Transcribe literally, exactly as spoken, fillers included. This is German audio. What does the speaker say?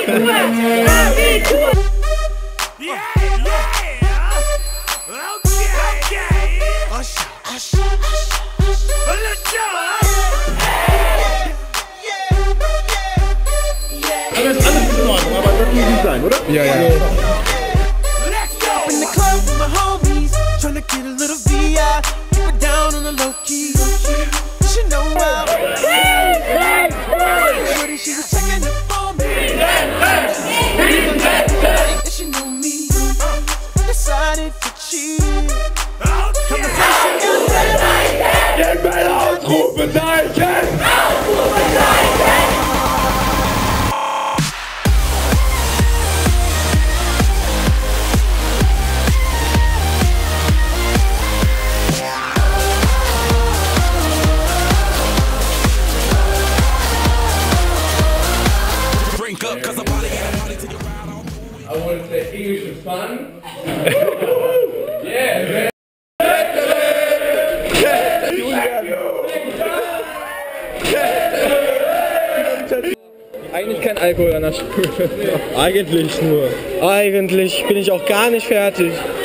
Alles, alles in Ordnung, aber das muss nicht sein, oder? Ja, ja. In the club with my homies, tryna get a little V I, keep it down on the low key. You should know how. Shorty, she was checking up for me. And she knew me. Decided to cheat. Conversation got better. Gib mir Ausrufezeichen! Ausrufezeichen! I want to say English is fun. Yeah, Eigentlich kein Alkohol an der Schule. Eigentlich nur. Eigentlich bin ich auch gar nicht fertig.